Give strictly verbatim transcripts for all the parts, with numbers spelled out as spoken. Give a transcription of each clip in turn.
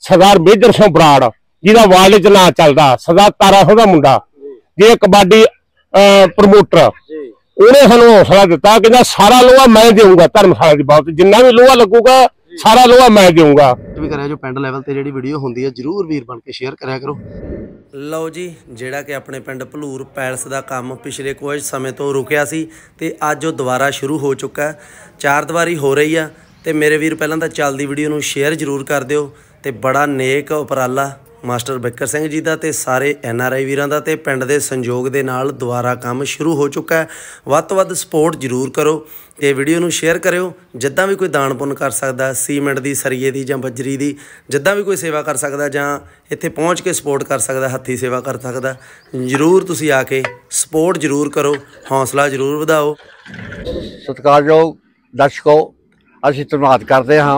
सरदार मेजर सिंह बराड़ जिहदा वार्ड च नां चलदा, सरदार तारा सिंह दा मुंडा जे कबड्डी प्रमोटर, उन्हें सानू हौसला दिता कि सारा लोहा मैं देऊंगा, धर्मशाला की बात जिन्ना भी लोहा लगूगा सारा लोहा मैं देऊंगा। भी करा जो पिंड लैवल ते जिहड़ी वीडियो हुंदी है जरूर वीर बन के शेयर करा करो। ਲਓ ਜੀ, ਜਿਹੜਾ ਕਿ ਆਪਣੇ ਪਿੰਡ ਭਲੂਰ ਪੈਲਸ ਦਾ ਕੰਮ ਪਿਛਲੇ ਕੁਝ ਸਮੇਂ ਤੋਂ ਰੁਕਿਆ ਸੀ ਤੇ ਅੱਜ ਉਹ ਦੁਬਾਰਾ ਸ਼ੁਰੂ ਹੋ ਚੁੱਕਾ। ਚਾਰ ਦੀਵਾਰੀ ਹੋ ਰਹੀ ਆ ਤੇ ਮੇਰੇ ਵੀਰ ਪਹਿਲਾਂ ਤਾਂ ਚੱਲਦੀ ਵੀਡੀਓ ਨੂੰ ਸ਼ੇਅਰ ਜ਼ਰੂਰ ਕਰ ਦਿਓ ਤੇ ਬੜਾ ਨੇਕ ਉਪਰਾਲਾ ਮਾਸਟਰ ਬਿੱਕਰ ਸਿੰਘ ਜੀ ਦਾ ਤੇ ਸਾਰੇ ਐਨ ਆਰ ਆਈ ਵੀਰਾਂ ਦਾ ਤੇ ਪਿੰਡ ਦੇ ਸੰਯੋਗ ਦੇ ਨਾਲ ਦੁਬਾਰਾ ਕੰਮ ਸ਼ੁਰੂ ਹੋ ਚੁੱਕਾ ਹੈ। ਵੱਧ ਤੋਂ ਵੱਧ ਸਪੋਰਟ ਜ਼ਰੂਰ ਕਰੋ ਤੇ ਵੀਡੀਓ ਨੂੰ ਸ਼ੇਅਰ ਕਰਿਓ। ਜਿੱਦਾਂ ਵੀ ਕੋਈ ਦਾਨ ਪੁੰਨ ਕਰ ਸਕਦਾ, ਸੀਮੈਂਟ ਦੀ, ਸਰੀਏ ਦੀ ਜਾਂ ਬੱਜਰੀ ਦੀ, ਜਿੱਦਾਂ ਵੀ ਕੋਈ ਸੇਵਾ ਕਰ ਸਕਦਾ ਜਾਂ ਇੱਥੇ ਪਹੁੰਚ ਕੇ ਸਪੋਰਟ ਕਰ ਸਕਦਾ, ਹੱਥੀਂ ਸੇਵਾ ਕਰ ਸਕਦਾ, ਜ਼ਰੂਰ ਤੁਸੀਂ ਆ ਕੇ ਸਪੋਰਟ ਜ਼ਰੂਰ ਕਰੋ, ਹੌਸਲਾ ਜ਼ਰੂਰ ਵਧਾਓ। ਸਤਿਕਾਰਯੋਗ ਦਰਸ਼ਕੋ, ਅਸੀਂ ਧੰਨਵਾਦ ਕਰਦੇ ਹਾਂ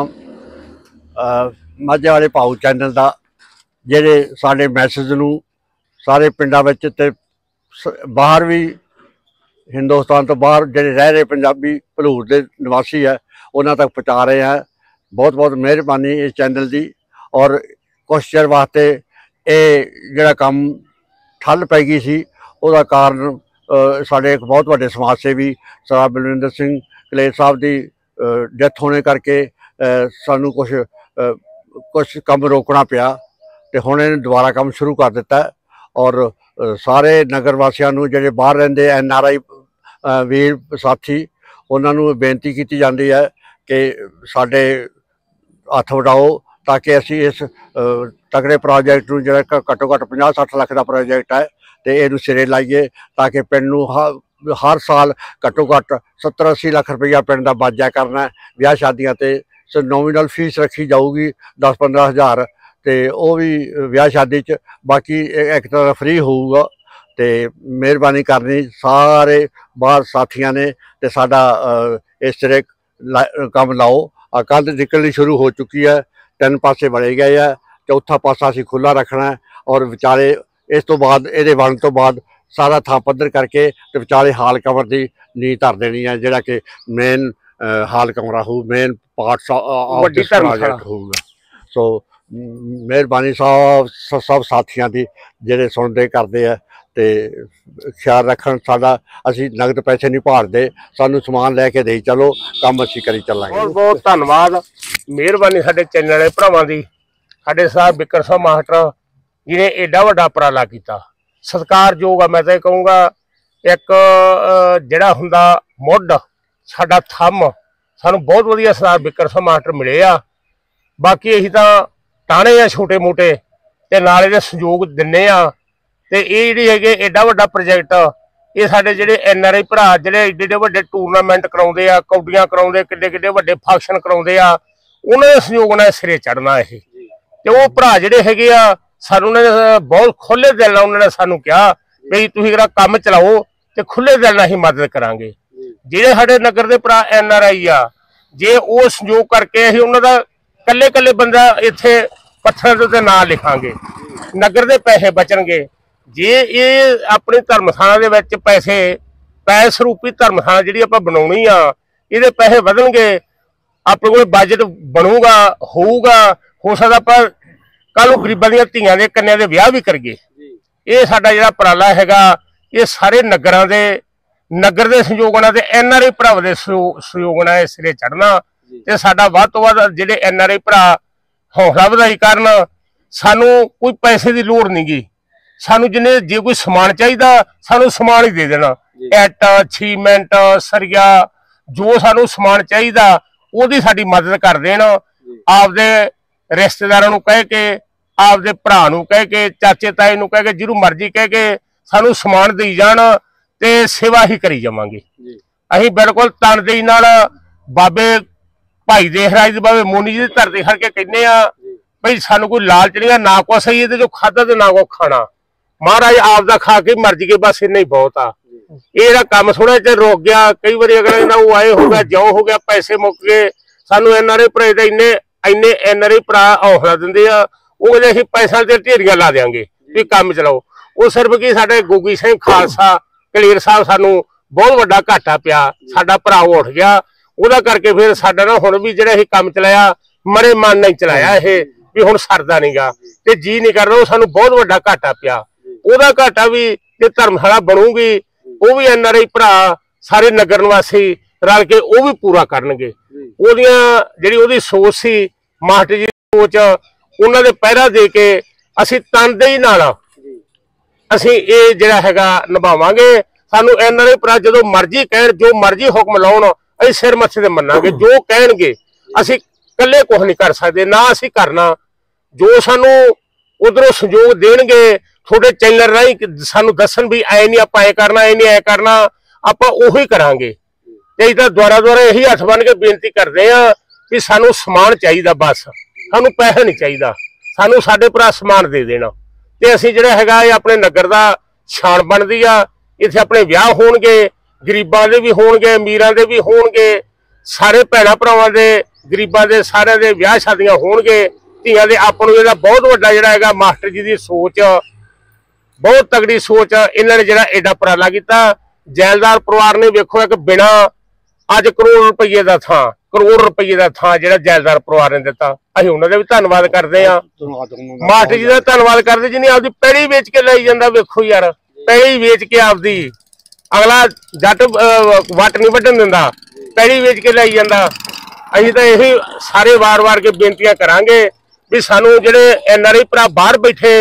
ਮਾਝੇ ਵਾਲੇ ਭਾਊ ਚੈਨਲ ਦਾ, ਜਿਹੜੇ ਸਾਡੇ ਮੈਸੇਜ ਨੂੰ ਸਾਰੇ ਪਿੰਡਾਂ ਵਿੱਚ ਤੇ ਬਾਹਰ ਵੀ, ਹਿੰਦੁਸਤਾਨ ਤੋਂ ਬਾਹਰ ਜਿਹੜੇ ਰਹਿ ਰਹੇ ਪੰਜਾਬੀ ਭਲੂਰ ਦੇ ਨਿਵਾਸੀ ਹੈ ਉਹਨਾਂ ਤੱਕ ਪਹੁੰਚਾ ਰਹੇ ਹੈ। ਬਹੁਤ ਬਹੁਤ ਮਿਹਰਬਾਨੀ ਇਸ ਚੈਨਲ ਦੀ। ਔਰ ਕੁਛ ਚਿਰ ਵਾਸਤੇ ਇਹ ਜਿਹੜਾ ਕੰਮ ਠੱਲ ਪੈ ਗਈ ਸੀ, ਉਹਦਾ ਕਾਰਨ ਸਾਡੇ ਇੱਕ ਬਹੁਤ ਵੱਡੇ ਸਮਾਜ ਸੇਵੀ ਸਰਦਾਰ ਬਲਵਿੰਦਰ ਸਿੰਘ ਕਲੇਰ ਸਾਹਿਬ ਦੀ ਡੈਥ ਹੋਣੇ ਕਰਕੇ ਸਾਨੂੰ ਕੁਛ ਕੁਛ ਕੰਮ ਰੋਕਣਾ ਪਿਆ ਤੇ ਹੁਣ ਇਹਨੇ ਦੁਬਾਰਾ ਕੰਮ ਸ਼ੁਰੂ ਕਰ ਦਿੱਤਾ। ਔਰ ਸਾਰੇ ਨਗਰ ਵਾਸੀਆਂ ਨੂੰ ਜਿਹੜੇ ਬਾਹਰ ਰਹਿੰਦੇ ਐਨ ਆਰ ਆਈ ਵੀਰ ਸਾਥੀ, ਉਹਨਾਂ ਨੂੰ ਬੇਨਤੀ ਕੀਤੀ ਜਾਂਦੀ ਹੈ ਕਿ ਸਾਡੇ ਹੱਥ ਵਟਾਓ ਤਾਂ ਕਿ ਅਸੀਂ ਇਸ ਤਗੜੇ ਪ੍ਰੋਜੈਕਟ ਨੂੰ, ਜਿਹੜਾ ਘੱਟੋ ਘੱਟ ਪੰਜਾਹ ਸੱਠ ਲੱਖ ਦਾ ਪ੍ਰੋਜੈਕਟ ਹੈ, ਤੇ ਇਹਨੂੰ ਸਿਰੇ ਲਾਈਏ ਤਾਂ ਕਿ ਪਿੰਡ ਨੂੰ ਹਰ ਸਾਲ ਘੱਟੋ ਘੱਟ ਸੱਤਰ ਅੱਸੀ ਲੱਖ ਰੁਪਈਆ ਪਿੰਡ ਦਾ ਬਚ ਕਰਨਾ। ਵਿਆਹ ਸ਼ਾਦੀਆਂ ਤੇ ਨੋਮੀਨਲ ਫੀਸ ਰੱਖੀ ਜਾਊਗੀ ਦਸ ਪੰਦਰਾਂ ਹਜ਼ਾਰ, ਤੇ ਉਹ ਵੀ ਵਿਆਹ ਸ਼ਾਦੀ 'ਚ, ਬਾਕੀ ਇੱਕ ਤਰ੍ਹਾਂ ਫ੍ਰੀ ਹੋਊਗਾ। ਤੇ ਮਿਹਰਬਾਨੀ ਕਰਨੀ ਸਾਰੇ ਬਾਹਰ ਸਾਥੀਆਂ ਨੇ ਤੇ ਸਾਡਾ ਇਸ ਤਰ੍ਹਾਂ ਕੰਮ ਲਾਓ। ਕੱਲ੍ਹ ਨਿਕਲਣੀ ਸ਼ੁਰੂ ਹੋ ਚੁੱਕੀ ਹੈ, ਤਿੰਨ ਪਾਸੇ ਬਣੇ ਗਏ ਆ, ਚੌਥਾ ਪਾਸਾ ਅਸੀਂ ਖੁੱਲ੍ਹਾ ਰੱਖਣਾ। ਔਰ ਵਿਚਾਲੇ ਇਸ ਤੋਂ ਬਾਅਦ, ਇਹਦੇ ਬਣਨ ਤੋਂ ਬਾਅਦ ਸਾਰਾ ਥਾਂ ਪੱਧਰ ਕਰਕੇ ਤੇ ਵਿਚਾਲੇ ਹਾਲ ਕਮਰ ਦੀ ਨੀਂਹ ਧਰ ਦੇਣੀ ਹੈ, ਜਿਹੜਾ ਕਿ ਮੇਨ ਹਾਲ ਕਮਰਾ ਹੋਊ, ਮੇਨ ਪਾਰਟ ਵੱਡੀ ਪ੍ਰੋਜੈਕਟ ਹੋਊਗਾ। ਸੋ ਮਿਹਰਬਾਨੀ ਸਭ ਸਭ ਸਾਥੀਆਂ ਦੀ ਜਿਹੜੇ ਸੁਣਦੇ ਕਰਦੇ ਆ ਤੇ ਖਿਆਲ ਰੱਖਣ ਸਾਡਾ। ਅਸੀਂ ਨਗਦ ਪੈਸੇ ਨਹੀਂ ਭਾਲਦੇ, ਸਾਨੂੰ ਸਮਾਨ ਲੈ ਕੇ ਦੇਈ ਚਲੋ, ਕੰਮ ਅਸੀਂ ਕਰੀ ਚੱਲਾਂਗੇ। ਬਹੁਤ ਬਹੁਤ ਧੰਨਵਾਦ, ਮਿਹਰਬਾਨੀ ਸਾਡੇ ਚੈਨਲ ਵਾਲੇ ਭਰਾਵਾਂ ਦੀ, ਸਾਡੇ ਸਾਹਿਬ ਬਿੱਕਰ ਸਿੰਘ ਮਾਸਟਰ ਜਿਹਨੇ ਏਡਾ ਵੱਡਾ ਉਪਰਾਲਾ ਕੀਤਾ, ਸਤਿਕਾਰਯੋਗ ਆ। ਮੈਂ ਤਾਂ ਇਹ ਕਹੂੰਗਾ ਇੱਕ ਜਿਹੜਾ ਹੁੰਦਾ ਮੁੱਢ, ਸਾਡਾ ਥੰਮ, ਸਾਨੂੰ ਬਹੁਤ ਵਧੀਆ ਸਰਦਾਰ ਬਿੱਕਰ ਸਿੰਘ ਮਾਸਟਰ ਮਿਲੇ ਆ। ਬਾਕੀ ਅਸੀਂ ਤਾਂ ਟਾਣੇ ਆ ਛੋਟੇ ਮੋਟੇ ਤੇ ਨਾਲ ਇਹਦੇ ਸਹਿਯੋਗ ਦਿੰਦੇ ਆ। ਤੇ ਇਹ ਜਿਹੜੀ ਹੈਗੇ ਏਡਾ ਵੱਡਾ ਪ੍ਰੋਜੈਕਟ, ਇਹ ਸਾਡੇ ਜਿਹੜੇ ਐਨ ਆਰ ਆਈ ਭਰਾ ਜਿਹੜੇ ਏਡੇ ਏਡੇ ਵੱਡੇ ਟੂਰਨਾਮੈਂਟ ਕਰਾਉਂਦੇ ਆ, ਕੌਡੀਆਂ ਕਰਾਉਂਦੇ, ਕਿੱਡੇ ਕਿੱਡੇ ਵੱਡੇ ਫੰਕਸ਼ਨ ਕਰਾਉਂਦੇ ਆ, ਉਹਨਾਂ ਦੇ ਸਹਿਯੋਗ ਨਾਲ ਸਿਰੇ ਚੜ੍ਹਨਾ ਇਹ। ਤੇ ਉਹ ਭਰਾ ਜਿਹੜੇ ਹੈਗੇ ਆ, ਸਾਨੂੰ ਉਹਨਾਂ ਨੇ ਬਹੁਤ ਖੁੱਲ੍ਹੇ ਦਿਲ ਨਾਲ ਉਹਨਾਂ ਨੇ ਸਾਨੂੰ ਕਿਹਾ ਵੀ ਤੁਸੀਂ ਜਿਹੜਾ ਕੰਮ ਚਲਾਓ ਤੇ ਖੁੱਲ੍ਹੇ ਦਿਲ ਨਾਲ ਅਸੀਂ ਮਦਦ ਕਰਾਂਗੇ। ਜਿਹੜੇ ਸਾਡੇ ਨਗਰ ਦੇ ਭਰਾ ਐਨ ਆਰ ਆਈ ਆ, ਜੇ ਉਹ ਸਹਿਯੋਗ ਕਰਕੇ ਅਸੀਂ ਉਹਨਾਂ ਦਾ ਕੱਲੇ ਕੱਲੇ ਬੰਦਾ ਇੱਥੇ ਪੱਥਰਾਂ ਦੇ ਉੱਤੇ ਨਾਂ ਲਿਖਾਂਗੇ, ਨਗਰ ਦੇ ਪੈਸੇ ਬਚਣਗੇ। ਜੇ ਇਹ ਆਪਣੀ ਧਰਮਸ਼ਾਲਾ ਦੇ ਵਿੱਚ ਪੈਸੇ ਪੈਸੇ ਸਰੂਪੀ ਧਰਮਸ਼ਾਲਾ ਜਿਹੜੀ ਆਪਾਂ ਬਣਾਉਣੀ ਆ, ਇਹਦੇ ਪੈਸੇ ਵਧਣਗੇ, ਆਪਣੇ ਕੋਲ ਬਜਟ ਬਣੂਗਾ, ਹੋਊਗਾ। ਹੋ ਸਕਦਾ ਆਪਾਂ ਕੱਲ੍ਹ ਨੂੰ ਗਰੀਬਾਂ ਦੀਆਂ ਧੀਆਂ ਦੇ ਕੰਨਿਆਂ ਦੇ ਵਿਆਹ ਵੀ ਕਰੀਏ। ਇਹ ਸਾਡਾ ਜਿਹੜਾ ਉਪਰਾਲਾ ਹੈਗਾ, ਇਹ ਸਾਰੇ ਨਗਰਾਂ ਦੇ ਨਗਰ ਦੇ ਸਹਿਯੋਗ ਨਾਲ ਤੇ ਐਨ ਆਰ ਆਈ ਭਰਾਵਾਂ ਦੇ ਸਹਿਯੋਗ ਨਾਲ ਇਸ ਸਿਰੇ ਚੜ੍ਹਨਾ। ਤੇ ਸਾਡਾ ਵੱਧ ਤੋਂ ਵੱਧ ਜਿਹੜੇ ਐਨ ਆਰ ਆਈ ਭਰਾ ਹੌਸਲਾ ਵਧਾਈ ਕਰਨ। ਸਾਨੂੰ ਕੋਈ ਪੈਸੇ ਦੀ ਲੋੜ ਨਹੀਂ ਗੀ, ਸਾਨੂੰ ਜਿੰਨੇ ਜੇ ਕੋਈ ਸਮਾਨ ਚਾਹੀਦਾ ਸਾਨੂੰ ਸਮਾਨ ਹੀ ਦੇ ਦੇਣਾ, ਇੱਟ, ਸੀਮੈਂਟ, ਸਰੀਆ, ਜੋ ਸਾਨੂੰ ਸਮਾਨ ਚਾਹੀਦਾ ਉਹਦੀ ਸਾਡੀ ਮਦਦ ਕਰ ਦੇਣ। ਆਪਦੇ ਰਿਸ਼ਤੇਦਾਰਾਂ ਨੂੰ ਕਹਿ ਕੇ, ਆਪਦੇ ਭਰਾ ਨੂੰ ਕਹਿ ਕੇ, ਚਾਚੇ ਤਾਏ ਨੂੰ ਕਹਿ ਕੇ, ਜਿਹਨੂੰ ਮਰਜ਼ੀ ਕਹਿ ਕੇ ਸਾਨੂੰ ਸਮਾਨ ਦੇਈ ਜਾਣ ਤੇ ਸੇਵਾ ਹੀ ਕਰੀ ਜਾਵਾਂਗੇ। ਅਸੀਂ ਬਿਲਕੁਲ ਤਨਦੇਹੀ ਨਾਲ ਬਾਬੇ ਭਾਈ ਦੇਖ ਰਾਜ ਦੇ, ਬਾਬੇ ਮੋਨੀ ਜੀ ਦੀ ਧਰਤੀ ਖੜ ਕੇ ਕਹਿੰਦੇ ਆ ਬਈ ਸਾਨੂੰ ਕੋਈ ਲਾਲਚ ਨਹੀਂ ਆ, ਨਾ ਕੁਛ ਸਹੀ ਇਹਦੇ ਜੋ ਖਾਧਾ ਤੇ ਨਾ ਕੋ ਖਾਣਾ, ਮਹਾਰਾਜ ਆਪ ਦਾ ਖਾ ਕੇ ਮਰ ਜੀਏ, ਬਸ ਇੰਨਾ ਹੀ ਬਹੁਤ ਆ। ਇਹ ਜਿਹੜਾ ਕੰਮ ਥੋੜਾ ਜਿਹਾ ਰੁਕ ਗਿਆ, ਕਈ ਵਾਰੀ ਅਗਲੇ ਨਾ ਉਹ ਆਏ ਹੋ ਗਿਆ, ਜਿਉਂ ਹੋ ਗਿਆ, ਪੈਸੇ ਮੁੱਕ ਗਏ। ਸਾਨੂੰ ਐਨ ਆਰ ਆਈ ਭਰਾ ਦਾ ਇੰਨੇ ਇੰਨੇ ਐਨ ਆਰ ਆਈ ਭਰਾ ਹੌਸਲਾ ਦਿੰਦੇ ਆ, ਉਹ ਕਹਿੰਦੇ ਅਸੀਂ ਪੈਸਾ ਤੇ ਢੇਰੀਆਂ ਲਾ ਦਿਆਂਗੇ ਵੀ ਕੰਮ ਚਲਾਓ। ਉਹ ਸਿਰਫ ਕੀ ਸਾਡੇ ਗੋਗੀ ਸਿੰਘ ਖਾਲਸਾ ਕਲੀਅਰ ਸਾਹਿਬ ਸਾਨੂੰ ਬਹੁਤ ਵੱਡਾ ਘਾਟਾ ਪਿਆ, ਸਾਡਾ ਭਰਾ ਉੱਠ ਗਿਆ, ਉਹਦਾ ਕਰਕੇ ਫਿਰ ਸਾਡਾ ਨਾ ਹੁਣ ਵੀ ਜਿਹੜਾ ਇਹ ਕੰਮ ਚਲਾਇਆ ਮਰੇ ਮਨ ਨਹੀਂ ਚਲਾਇਆ ਇਹ ਵੀ ਹੁਣ ਸਰਦਾ ਨਹੀਂਗਾ ਤੇ ਜੀ ਨਹੀਂ ਕਰਦਾ। ਉਹ ਸਾਨੂੰ ਬਹੁਤ ਵੱਡਾ ਘਾਟਾ ਪਿਆ। ਉਹਦਾ ਘਾਟਾ ਵੀ ਜੇ ਧਰਮਸ਼ਾਲਾ ਬਣੂਗੀ ਉਹ ਵੀ ਐਨ ਆਰ ਆਈ ਭਰਾ ਸਾਰੇ ਨਗਰ ਨਿਵਾਸੀ ਰਲ ਕੇ ਉਹ ਵੀ ਪੂਰਾ ਕਰਨਗੇ। ਉਹਦੀਆਂ ਜਿਹੜੀ ਉਹਦੀ ਸੋਚ ਸੀ ਮਾਸਟਰ ਜੀ ਦੀ ਸੋਚ, ਉਹਨਾਂ ਦੇ ਪਹਿਰਾ ਦੇ ਕੇ ਅਸੀਂ ਤਨਦੇਹੀ ਨਾਲ ਅਸੀਂ ਇਹ ਜਿਹੜਾ ਹੈਗਾ ਨਿਭਾਵਾਂਗੇ। ਸਾਨੂੰ ਐਨ ਆਰ ਆਈ ਭਰਾ ਜਦੋਂ ਮਰਜ਼ੀ ਕਹਿਣ, ਜੋ ਮਰਜ਼ੀ ਹੁਕਮ ਲਾਉਣ, ਅਸੀਂ ਸਿਰ ਮੱਥੇ ਤੇ ਮੰਨਾਂਗੇ। ਜੋ ਕਹਿਣਗੇ ਅਸੀਂ ਇਕੱਲੇ ਕੁਛ ਨਹੀਂ ਕਰ ਸਕਦੇ, ਨਾ ਅਸੀਂ ਕਰਨਾ। ਜੋ ਸਾਨੂੰ ਉਧਰੋਂ ਸਹਿਯੋਗ ਦੇਣਗੇ ਤੁਹਾਡੇ ਚੈਨਲ ਰਾਹੀਂ ਸਾਨੂੰ ਦੱਸਣ ਵੀ ਐ ਨਹੀਂ ਆਪਾਂ ਐ ਕਰਨਾ, ਐ ਨਹੀਂ ਐ ਕਰਨਾ, ਆਪਾਂ ਉਹੀ ਕਰਾਂਗੇ। ਤੇ ਅਸੀਂ ਤਾਂ ਦੁਆਰਾ ਦੁਆਰਾ ਇਹੀ ਹੱਥ ਬੰਨ ਕੇ ਬੇਨਤੀ ਕਰਦੇ ਆ ਵੀ ਸਾਨੂੰ ਸਮਾਨ ਚਾਹੀਦਾ, ਬਸ ਸਾਨੂੰ ਪੈਸਾ ਨਹੀਂ ਚਾਹੀਦਾ, ਸਾਨੂੰ ਸਾਡੇ ਭਰਾ ਸਮਾਨ ਦੇ ਦੇਣਾ। ਤੇ ਅਸੀਂ ਜਿਹੜਾ ਹੈਗਾ ਇਹ ਆਪਣੇ ਨਗਰ ਦਾ ਸ਼ਾਨ ਬਣਦੀ ਆ। ਇੱਥੇ ਆਪਣੇ ਵਿਆਹ ਹੋਣਗੇ, ਗਰੀਬਾਂ ਦੇ ਵੀ ਹੋਣਗੇ, ਅਮੀਰਾਂ ਦੇ ਵੀ ਹੋਣਗੇ, ਸਾਰੇ ਭੈਣਾਂ ਭਰਾਵਾਂ ਦੇ, ਗਰੀਬਾਂ ਦੇ ਸਾਰਿਆਂ ਦੇ ਵਿਆਹ ਸ਼ਾਦੀਆਂ ਹੋਣਗੇ। ਧੀਆਂ ਦੇ ਆਪਾਂ ਨੂੰ ਇਹਦਾ ਬਹੁਤ ਵੱਡਾ ਜਿਹੜਾ ਹੈਗਾ ਮਾਸਟਰ ਜੀ ਦੀ ਸੋਚ, ਬਹੁਤ ਤਗੜੀ ਸੋਚ, ਇਹਨਾਂ ਨੇ ਜਿਹੜਾ ਐਡਾ ਉਪਰਾਲਾ ਕੀਤਾ। ਜੈਲਦਾਰ ਪਰਿਵਾਰ ਨੇ ਵੇਖੋ ਇੱਕ ਬਿਨਾ ਅੱਜ ਕਰੋੜ ਰੁਪਈਏ ਦਾ ਥਾਂ, ਕਰੋੜ ਰੁਪਈਏ ਦਾ ਥਾਂ ਜਿਹੜਾ ਜੈਲਦਾਰ ਪਰਿਵਾਰ ਨੇ ਦਿੱਤਾ। ਅਸੀਂ ਉਹਨਾਂ ਦਾ ਵੀ ਧੰਨਵਾਦ ਕਰਦੇ ਆ, ਮਾਸਟਰ ਜੀ ਦਾ ਧੰਨਵਾਦ ਕਰਦੇ ਜਿਹਨੇ ਆਪਦੀ ਪੈੜੀ ਵੇਚ ਕੇ ਲਈ ਜਾਂਦਾ। ਵੇਖੋ ਯਾਰ, ਪੈੜੀ ਵੇਚ ਕੇ ਆਪਦੀ, ਅਗਲਾ ਜੱਟ ਵੱਟ ਨਹੀਂ ਵੱਢਣ ਦਿੰਦਾ, ਪੈੜੀ ਵੇਚ ਕੇ ਲਈ ਜਾਂਦਾ। ਅਸੀਂ ਤਾਂ ਇਹੀ ਸਾਰੇ ਵਾਰ-ਵਾਰ ਕੇ ਬੇਨਤੀਆਂ ਕਰਾਂਗੇ ਵੀ ਸਾਨੂੰ ਜਿਹੜੇ ਐਨ ਆਰ ਆਈ ਭਰਾ ਬਾਹਰ ਬੈਠੇ,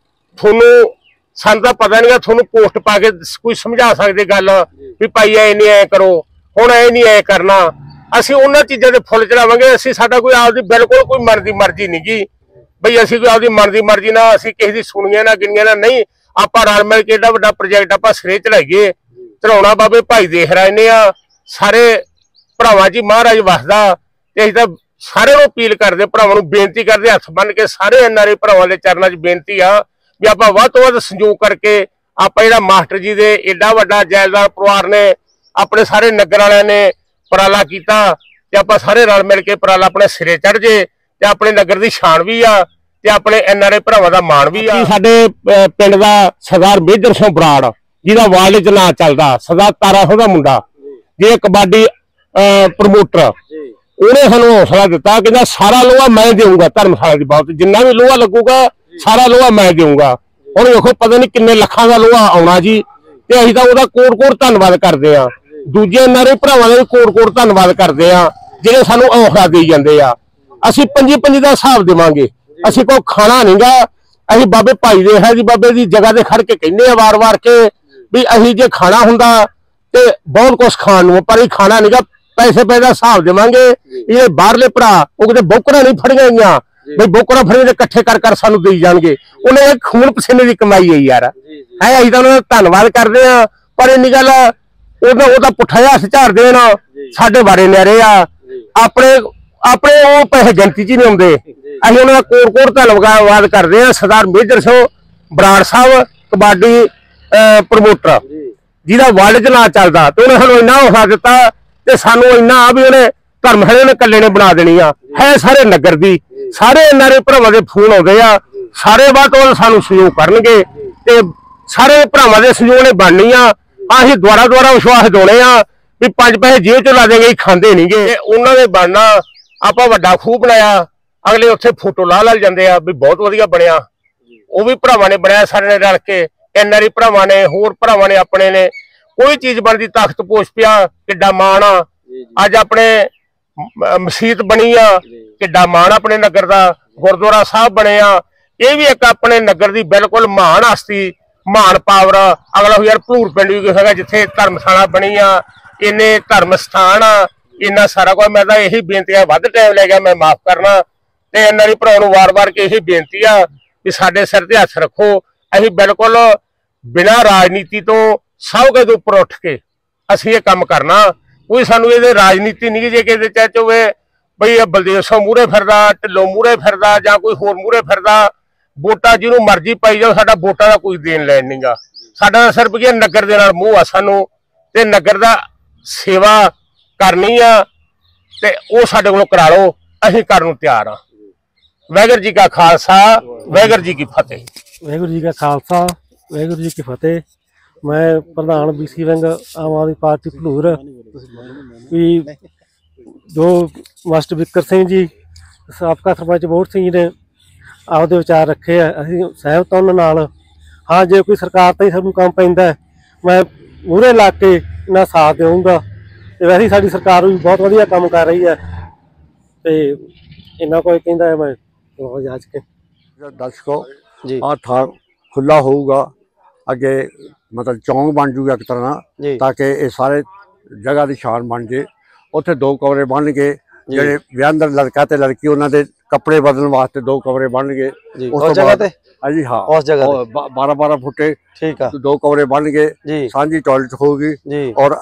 ਤੁਹਾਨੂੰ ਸਾਨੂੰ ਤਾਂ ਪਤਾ ਨਹੀਂਗਾ, ਤੁਹਾਨੂੰ ਪੋਸਟ ਪਾ ਕੇ ਕੋਈ ਸਮਝਾ ਸਕਦੇ ਗੱਲ ਵੀ ਭਾਈ ਐ ਨਹੀਂ ਐ ਕਰੋ, ਹੁਣ ਐ ਨਹੀਂ ਐ ਕਰਨਾ। ਅਸੀਂ ਉਹਨਾਂ ਚੀਜ਼ਾਂ ਦੇ ਫੁੱਲ ਚੜਾਵਾਂਗੇ। ਅਸੀਂ ਸਾਡਾ ਕੋਈ ਆਪਦੀ ਬਿਲਕੁਲ ਕੋਈ ਮਨ ਦੀ ਮਰਜ਼ੀ ਨਹੀਂ ਗੀ ਬਈ ਅਸੀਂ ਕੋਈ ਆਪਦੀ ਮਨ ਦੀ ਮਰਜ਼ੀ ਨਾਲ ਅਸੀਂ ਕਿਸੇ ਦੀ ਸੁਣੀਆਂ ਨਾ ਗਿਣੀਆਂ ਨਾ, ਨਹੀਂ। ਆਪਾਂ ਰਲ ਮਿਲ ਕੇ ਏਡਾ ਵੱਡਾ ਪ੍ਰੋਜੈਕਟ ਆਪਾਂ ਸਿਰੇ ਚੜਾਈਏ। ਚੜਾਉਣਾ ਬਾਬੇ ਭਾਈ ਦੇਖ ਰਹੇ ਨੇ ਆ, ਸਾਰੇ ਭਰਾਵਾਂ ਜੀ ਮਹਾਰਾਜ ਵਸਦਾ। ਤੇ ਅਸੀਂ ਤਾਂ ਸਾਰਿਆਂ ਨੂੰ ਅਪੀਲ ਕਰਦੇ, ਭਰਾਵਾਂ ਨੂੰ ਬੇਨਤੀ ਕਰਦੇ, ਹੱਥ ਬੰਨ ਕੇ ਸਾਰੇ ਐਨ ਆਰ ਆਈ ਭਰਾਵਾਂ ਦੇ ਚਰਨਾਂ 'ਚ ਬੇਨਤੀ ਆ ਵੀ ਆਪਾਂ ਵੱਧ ਤੋਂ ਵੱਧ ਸੰਯੋਗ ਕਰਕੇ ਆਪਾਂ ਜਿਹੜਾ ਮਾਸਟਰ ਜੀ ਦੇ ਏਡਾ ਵੱਡਾ ਜੈਲਦਾਰ ਪਰਿਵਾਰ ਨੇ, ਆਪਣੇ ਸਾਰੇ ਨਗਰ ਵਾਲਿਆਂ ਨੇ ਉਪਰਾਲਾ ਕੀਤਾ, ਤੇ ਆਪਾਂ ਸਾਰੇ ਰਲ ਮਿਲ ਕੇ ਉਪਰਾਲਾ ਆਪਣੇ ਸਿਰੇ ਚੜ ਜੇ ਤੇ ਆਪਣੇ ਨਗਰ ਦੀ ਸ਼ਾਨ ਵੀ ਆ ਤੇ ਆਪਣੇ ਐਨ ਆਰ ਆਈ ਭਰਾਵਾਂ ਦਾ ਮਾਣ ਵੀ ਆ। ਸਾਡੇ ਪਿੰਡ ਦਾ ਸਰਦਾਰ ਮੇਜਰ ਸਿੰਘ ਬਰਾੜ ਜਿਹਦਾ ਵਾਰਡ 'ਚ ਨਾਂ ਚੱਲਦਾ, ਸਰਦਾਰ ਤਾਰਾ ਸਿੰਘ ਦਾ ਮੁੰਡਾ, ਜੇ ਕਬੱਡੀ ਪ੍ਰਮੋਟਰ, ਉਹਨੇ ਸਾਨੂੰ ਹੌਸਲਾ ਦਿੱਤਾ, ਕਹਿੰਦਾ ਸਾਰਾ ਲੋਹਾ ਮੈਂ ਦੇਊਂਗਾ ਧਰਮਸ਼ਾਲਾ ਦੀ ਬਾਬਤ, ਜਿੰਨਾ ਵੀ ਲੋਹਾ ਲੱਗੂਗਾ ਸਾਰਾ ਲੋਹਾ ਮੈਂ ਦੇਊਂਗਾ। ਹੁਣ ਵੇਖੋ ਪਤਾ ਨਹੀਂ ਕਿੰਨੇ ਲੱਖਾਂ ਦਾ ਲੋਹਾ ਆਉਣਾ ਜੀ, ਤੇ ਅਸੀਂ ਤਾਂ ਉਹਦਾ ਕੋਟ-ਕੋਟ ਧੰਨਵਾਦ ਕਰਦੇ ਆ। ਦੂਜੇ ਐਨ ਆਰ ਆਈ ਭਰਾਵਾਂ ਦਾ ਵੀ ਕੋਟ-ਕੋਟ ਧੰਨਵਾਦ ਕਰਦੇ ਆ ਜਿਹੜੇ ਸਾਨੂੰ ਹੌਸਲਾ ਦੇਈ ਜਾਂਦੇ ਆ। ਅਸੀਂ ਪੰਜੀ ਪੰਜੀ ਦਾ ਹਿਸਾਬ ਦੇਵਾਂਗੇ, ਅਸੀਂ ਕੋਈ ਖਾਣਾ ਨਹੀਂਗਾ। ਅਸੀਂ ਬਾਬੇ ਭਾਈ ਦੇ ਹੈ ਜੀ ਬਾਬੇ ਦੀ ਜਗ੍ਹਾ ਤੇ ਖੜ ਕੇ ਕਹਿੰਦੇ ਆ ਵਾਰ-ਵਾਰ ਕੇ ਵੀ ਅਸੀਂ ਜੇ ਖਾਣਾ ਹੁੰਦਾ ਤੇ ਬਹੁਤ ਕੁਛ ਖਾਣ ਨੂੰ, ਪਰ ਇਹ ਖਾਣਾ ਨਹੀਂਗਾ, ਪੈਸੇ ਪੈਸੇ ਦਾ ਹਿਸਾਬ ਦੇਵਾਂਗੇ। ਇਹ ਬਾਹਰਲੇ ਭਰਾ ਉਹ ਕਿਤੇ ਬੋਕਰਾਂ ਨਹੀਂ ਫੜੀਆਂ ਗਈਆਂ ਬਈ ਬੋਕਰਾਂ ਫੜੇ ਤੇ ਇਕੱਠੇ ਕਰ ਕਰ ਸਾਨੂੰ ਦੇਈ ਜਾਣਗੇ। ਉਹਨੇ ਇਹ ਖੂਨ ਪਸੀਨੇ ਦੀ ਕਮਾਈ ਹੈ ਯਾਰ, ਹੈ। ਅਸੀਂ ਤਾਂ ਉਹਨਾਂ ਦਾ ਧੰਨਵਾਦ ਕਰਦੇ ਆ, ਪਰ ਇੰਨੀ ਗੱਲ ਉਹਦਾ ਉਹਦਾ ਪੁੱਠਾ ਜਿਹਾ ਝਾੜ ਦੇਣ ਸਾਡੇ ਬਾਰੇ ਨਿਆਰੇ ਆ। ਆਪਣੇ ਆਪਣੇ ਉਹ ਪੈਸੇ ਗਿਣਤੀ 'ਚ ਹੀ ਨਹੀਂ ਆਉਂਦੇ। ਅਸੀਂ ਉਹਨਾਂ ਦਾ ਕੋਟ ਕੋਟ ਧੰਨਵਾਦ ਕਰਦੇ ਆ। ਸਰਦਾਰ ਮੇਜਰ ਸਿੰਘ ਬਰਾੜ ਸਾਹਿਬ ਕਬੱਡੀ ਪ੍ਰਮੋਟਰ ਜਿਹਦਾ ਵਰਲਡ 'ਚ ਨਾਂ ਚੱਲਦਾ, ਤੇ ਉਹਨੇ ਸਾਨੂੰ ਇੰਨਾ ਹੌਸਲਾ ਦਿੱਤਾ ਤੇ ਸਾਨੂੰ ਇੰਨਾ ਆ ਵੀ ਉਹਨੇ ਧਰਮਸ਼ਾਲਾ ਨੇ ਇਕੱਲੇ ਨੇ ਬਣਾ ਦੇਣੀ ਆ। ਹੈ ਸਾਰੇ ਨਗਰ ਦੀ, ਸਾਰੇ ਐਨ ਆਰ ਆਈ ਭਰਾਵਾਂ ਦੇ ਫੋਨ ਆਉਂਦੇ ਆ, ਸਾਰੇ ਬਾਅਦ ਤੋਂ ਸਾਨੂੰ ਸਹਿਯੋਗ ਕਰਨਗੇ ਤੇ ਸਾਰੇ ਭਰਾਵਾਂ ਦੇ ਸਹਿਯੋਗ ਨੇ ਬਣਨੀ ਆ। ਅਸੀਂ ਦੁਆਰਾ ਦੁਆਰਾ ਵਿਸ਼ਵਾਸ ਦਿਵਾਉਣੇ ਆ ਵੀ ਪੰਜ ਪੈਸੇ ਜੇਬ 'ਚ ਲਾ ਦੇਗੇ, ਖਾਂਦੇ ਨਹੀਂਗੇ। ਉਹਨਾਂ ਦੇ ਬਣਨਾ ਆਪਾਂ ਵੱਡਾ ਖੂਹ ਬਣਾਇਆ, ਅਗਲੇ ਉੱਥੇ ਫੋਟੋ ਲਾ ਲਾ ਜਾਂਦੇ ਆ ਵੀ ਬਹੁਤ ਵਧੀਆ ਬਣਿਆ। ਉਹ ਵੀ ਭਰਾਵਾਂ ਨੇ ਬਣਾਇਆ, ਸਾਰੇ ਨੇ ਰਲ ਕੇ, ਐਨ ਆਰ ਆਈ ਭਰਾਵਾਂ ਨੇ, ਹੋਰ ਭਰਾਵਾਂ ਨੇ, ਆਪਣੇ ਨੇ। ਕੋਈ ਚੀਜ਼ ਬਣਦੀ ਤਖਤ ਪੋਸ਼ ਪਿਆ, ਕਿੱਡਾ ਮਾਣ ਆ। ਅੱਜ ਆਪਣੇ ਮਸਜਿਦ ਬਣੀ ਆ, ਕਿੱਡਾ ਮਾਣ ਆਪਣੇ ਨਗਰ ਦਾ। ਗੁਰਦੁਆਰਾ ਸਾਹਿਬ ਬਣੇ ਆ, ਇਹ ਵੀ ਇੱਕ ਆਪਣੇ ਨਗਰ ਦੀ ਬਿਲਕੁਲ ਮਹਾਨ ਹਸਤੀ, ਮਹਾਨ ਪਾਵਰ। ਅਗਲਾ ਯਾਰ ਭਲੂਰ ਪਿੰਡ ਵੀ ਹੈਗਾ ਜਿੱਥੇ ਧਰਮਸ਼ਾਲਾ ਬਣੀ ਆ, ਇੰਨੇ ਧਰਮ ਸਥਾਨ ਆ, ਇੰਨਾ ਸਾਰਾ ਕੁਝ। ਮੈਂ ਤਾਂ ਇਹੀ ਬੇਨਤੀ ਆ, ਵੱਧ ਟਾਈਮ ਲੈ ਗਿਆ, ਮੈਂ ਮਾਫ ਕਰਨਾ। ਤੇ ਇਹਨਾਂ ਦੀ ਭਰਾ ਨੂੰ ਵਾਰ-ਵਾਰ ਕੇ ਇਹੀ ਬੇਨਤੀ ਆ ਵੀ ਸਾਡੇ ਸਿਰ ਤੇ ਹੱਥ ਰੱਖੋ। ਅਸੀਂ ਬਿਲਕੁਲ ਬਿਨਾਂ ਰਾਜਨੀਤੀ ਤੋਂ ਸਭ ਕੁਝ ਉੱਪਰ ਉੱਠ ਕੇ ਅਸੀਂ ਇਹ ਕੰਮ ਕਰਨਾ। ਕੋਈ ਸਾਨੂੰ ਇਹਦੇ ਰਾਜਨੀਤੀ ਨਹੀਂ ਜੇ ਕਿਸੇ ਚ ਹੋਵੇ ਬਈ ਇਹ ਬਲਦੇਵ ਸਿੰਘ ਮੂਹਰੇ ਫਿਰਦਾ, ਢਿੱਲੋਂ ਮੂਹਰੇ ਫਿਰਦਾ, ਜਾਂ ਕੋਈ ਹੋਰ ਮੂਹਰੇ ਫਿਰਦਾ। ਵੋਟਾਂ ਜਿਹਨੂੰ ਮਰਜ਼ੀ ਪਾਈ ਜਾਓ, ਸਾਡਾ ਵੋਟਾਂ ਦਾ ਕੋਈ ਦੇਣ ਲੈਣ ਨਹੀਂਗਾ। ਸਾਡਾ ਸਿਰਫ ਕੀ ਨਗਰ ਦੇ ਨਾਲ ਮੋਹ ਆ ਸਾਨੂੰ, ਤੇ ਨਗਰ ਦਾ ਸੇਵਾ ਕਰਨੀ ਆ ਤੇ ਉਹ ਸਾਡੇ ਕੋਲੋਂ ਕਰਾ ਲਓ, ਅਸੀਂ ਕਰਨ ਨੂੰ ਤਿਆਰ ਆ। ਵਾਹਿਗੁਰੂ ਜੀ ਕਾ ਖਾਲਸਾ, ਵਾਹਿਗੁਰੂ ਜੀ ਕੀ ਫਤਿਹ। ਵਾਹਿਗੁਰੂ ਜੀ ਕਾ ਖਾਲਸਾ, ਵਾਹਿਗੁਰੂ ਜੀ ਕੀ ਫਤਿਹ। ਮੈਂ ਪ੍ਰਧਾਨ B C wing Aam Aadmi Party Bhalur ਵੀ ਜੋ ਮਾਸਟਰ ਬਿੱਕਰ ਸਿੰਘ ਜੀ, ਸਾਬਕਾ ਸਰਪੰਚ ਬੋਹੜ ਸਿੰਘ ਜੀ ਨੇ ਆਪਦੇ ਵਿਚਾਰ ਰੱਖੇ ਆ, ਅਸੀਂ ਸਹਿਮਤ ਉਹਨਾਂ ਨਾਲ। ਹਾਂ, ਜੇ ਕੋਈ ਸਰਕਾਰ ਤਾਂ ਹੀ ਸਾਨੂੰ ਕੰਮ ਪੈਂਦਾ ਹੈ, ਮੈਂ ਮੂਹਰੇ ਲੱਗ ਕੇ ਇਹਨਾਂ ਸਾਥ ਦੇਵਾਂਗਾ। ਤੇ ਵੈਸੇ ਹੀ ਸਾਡੀ ਸਰਕਾਰ ਵੀ ਬਹੁਤ ਵਧੀਆ ਕੰਮ ਕਰ ਰਹੀ ਹੈ ਤੇ ਇਹਨਾਂ ਕੋਈ ਕਹਿੰਦਾ ਹੈ ਮੈਂ ਜਾਚ ਕੇ ਦਰਸ਼ਕੋ ਜੀ ਆਹ ਥਾਂ ਖੁੱਲਾ ਹੋਊਗਾ, ਅੱਗੇ ਮਤਲਬ ਚੌਂਕ ਬਣ ਜੂਗਾ ਇੱਕ ਤਰ੍ਹਾਂ ਜੀ ਤਾਂ ਕਿ ਇਹ ਸਾਰੇ ਜਗ੍ਹਾ ਦੀ ਸ਼ਾਨ ਬਣ ਜੇ। ਉੱਥੇ ਦੋ ਕਮਰੇ ਬਣਨਗੇ, ਜਿਹੜੇ ਵਿਆਹੰਦਰ ਲੜਕਾ ਤੇ ਲੜਕੀ ਉਹਨਾਂ ਦੇ ਕੱਪੜੇ ਬਦਲਣ ਵਾਸਤੇ ਦੋ ਕਮਰੇ ਬਣਨਗੇ। ਜੀ ਉਸ ਉਸ ਤੋਂ ਜਗ੍ਹਾ ਬਾਅਦ ਤੇ ਹਾਂਜੀ ਹਾਂ ਉਸ ਜਗ੍ਹਾ ਤੇ ਬਾਰਾਂ ਬਾਰਾਂ ਫੁੱਟੇ ਠੀਕ ਆ ਦੋ ਕਮਰੇ ਬਣਨਗੇ, ਜੀ ਸਾਂਝੀ ਟਾਇਲਟ ਹੋਊਗੀ ਜੀ ਔਰ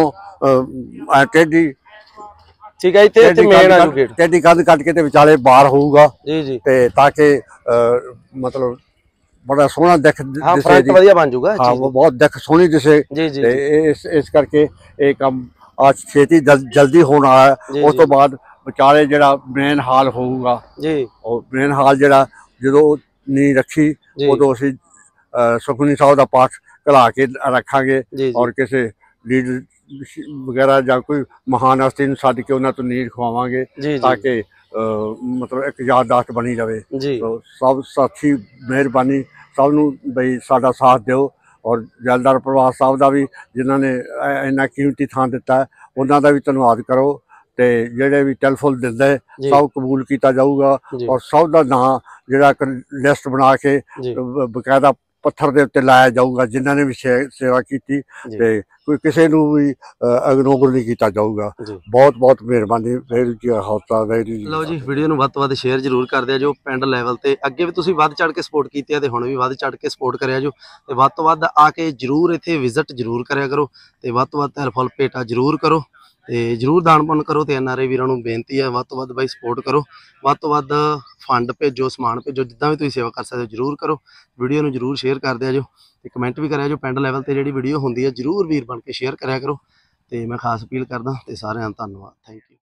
ਇੱਥੋਂ ਟੇਢੀ ਠੀਕ ਹੈ। ਇੱਥੇ ਇੱਥੇ ਮੇਨ ਆ ਗੇਟ ਟੇਢੀ ਕੰਧ ਕੱਟ ਕੇ ਤੇ ਵਿਚਾਲੇ ਬਾਰ ਹੋਊਗਾ ਜੀ ਜੀ ਤੇ ਤਾਂ ਕਿ ਮਤਲਬ ਬੜਾ ਸੋਹਣਾ ਦਿਖ ਹਾਂ ਦਿਸੇ ਫਰੰਟ ਜੀ। ਵਧੀਆ ਬਣ ਜਾਊਗਾ ਹਾਂ ਉਹ ਬਹੁਤ ਦਿਖ ਸੋਹਣੀ ਦਿਸੇ ਜੀ ਜੀ ਤੇ ਇਸ ਇਸ ਕਰਕੇ ਇਹ ਕੰਮ ਅੱਜ ਛੇਤੀ ਜਲ- ਜਲਦੀ ਹੋਣ ਵਾਲਾ ਹੈ। ਜੀ, ਉਸ ਤੋਂ ਜੀ। ਬਾਅਦ ਵਿਚਾਲੇ ਜਿਹੜਾ ਮੇਨ ਹਾਲ ਹੋਊਗਾ, ਜੀ ਉਹ ਮੇਨ ਹਾਲ ਜਿਹੜਾ ਜਦੋਂ ਨੀ ਰੱਖੀ ਜੀ ਉਦੋਂ ਅਸੀਂ ਅਹ, ਸੁਖਮਨੀ ਸਾਹਿਬ ਦਾ ਪਾਠ ਕਲਾ ਕੇ ਰੱਖਾਂਗੇ ਜੀ ਜੀ ਔਰ ਕਿਸੇ ਲੀਡਰ ਵਗੈਰਾ ਜਾਂ ਕੋਈ ਮਹਾਨ ਹਸਤੀ ਨੂੰ ਸੱਦ ਕੇ ਉਹਨਾਂ ਤੋਂ ਨੀਂਹ ਖਵਾਵਾਂਗੇ ਜੀ ਤਾਂ ਜੀ ਕਿ ਅਹ, ਮਤਲਬ ਇੱਕ ਯਾਦਦਾਸ਼ਤ ਬਣੀ ਰਵੇ। ਜੀ ਸੋ ਸਭ ਸਾਥੀ ਮਿਹਰਬਾਨੀ ਸਭ ਨੂੰ ਬਈ ਸਾਡਾ ਸਾਥ ਦਿਓ ਔਰ ਜੈਲਦਾਰ ਪ੍ਰਵਾਸ ਸਾਹਿਬ ਦਾ ਵੀ ਜਿਨ੍ਹਾਂ ਨੇ ਇ- ਇੰਨਾ ਕੀਮਤੀ ਥਾਂ ਦਿੱਤਾ ਹੈ, ਉਹਨਾਂ ਦਾ ਵੀ ਧੰਨਵਾਦ ਕਰੋ ਤੇ ਜਿਹੜੇ ਵੀ ਟੈਲੀਫੋਨ ਦਿੰਦੇ ਜੀ ਸਭ ਕਬੂਲ ਕੀਤਾ ਜਾਊਗਾ ਜੀ ਔਰ ਸਭ ਦਾ ਨਾਂ ਜਿਹੜਾ ਇੱਕ ਲਿਸਟ ਬਣਾ ਕੇ ਜੀ ਬ- ਬਕਾਇਦਾ ਪੱਥਰ ਦੇ ਉੱਤੇ ਲਾਇਆ ਜਾਊਗਾ ਜਿਨ੍ਹਾਂ ਨੇ ਵੀ ਸੇ- ਸੇਵਾ ਕੀਤੀ ਜੀ ਤੇ ਕੋਈ ਕਿਸੇ ਨੂੰ ਵੀ ਇਗਨੋਰ ਨਹੀਂ ਕੀਤਾ ਜਾਊਗਾ। ਜੀ ਬਹੁਤ ਬਹੁਤ ਮਿਹਰਬਾਨੀ। ਵਾਹਿਗੁਰੂ ਜੀ ਕਾ ਖਾਲਸਾ ਵਾਹਿਗੁਰੂ ਜੀ ਕੀ ਲਓ ਜੀ, ਵੀਡੀਓ ਨੂੰ ਵੱਧ ਤੋਂ ਵੱਧ ਸ਼ੇਅਰ ਜ਼ਰੂਰ ਕਰ ਦਿਆ ਜੋ ਪਿੰਡ ਲੈਵਲ ਤੇ। ਅੱਗੇ ਵੀ ਤੁਸੀਂ ਵੱਧ ਚੜ ਕੇ ਸਪੋਰਟ ਕੀਤੀ ਹੈ ਤੇ ਹੁਣ ਵੀ ਵੱਧ ਚੜ ਕੇ ਸਪੋਰਟ ਕਰਿਆ ਜੋ ਤੇ ਵੱਧ ਤੋਂ ਵੱਧ ਆ ਕੇ ਜ਼ਰੂਰ ਇੱਥੇ ਵਿਜ਼ਿਟ ਜ਼ਰੂਰ ਕਰਿਆ ਕਰੋ ਤੇ ਵੱਧ ਤੋਂ ਵੱਧ ਹੈਲਪਫੁਲ ਭੇਟਾ ਜ਼ਰੂਰ ਕਰੋ ਤੇ ਜ਼ਰੂਰ ਦਾਨ ਪੁੰਨ ਕਰੋ ਤੇ ਐਨ ਆਰ ਆਈ ਵੀਰਾਂ ਨੂੰ ਬੇਨਤੀ ਹੈ ਵੱਧ ਤੋਂ ਵੱਧ ਬਾਈ ਸਪੋਰਟ ਕਰੋ, ਵੱਧ ਤੋਂ ਵੱਧ ਫੰਡ ਭੇਜੋ, ਸਮਾਨ ਭੇਜੋ, ਜਿੱਦਾਂ ਵੀ ਤੁਸੀਂ ਸੇਵਾ ਕਰ ਸਕਦੇ ਹੋ ਜ਼ਰੂਰ ਕਰੋ। ਵੀਡੀਓ ਨੂੰ ਜ਼ਰੂਰ ਸ਼ੇਅਰ ਕਰ ਦਿਆ ਜੋ ਤੇ ਕਮੈਂਟ ਵੀ ਕਰਿਆ ਜੋ। ਪਿੰਡ ਲੈਵਲ ਤੇ ਜਿਹੜੀ ਵੀਡੀਓ ਹੁੰਦੀ ਹੈ ਜ਼ਰੂਰ ਵੀਰ ਬਣ ਕੇ ਸ਼ੇਅਰ ਕਰਿਆ ਕਰੋ ਤੇ ਮੈਂ ਖਾਸ ਅਪੀਲ ਕਰਦਾ ਤੇ ਸਾਰਿਆਂ ਦਾ ਧੰਨਵਾਦ। Thank you.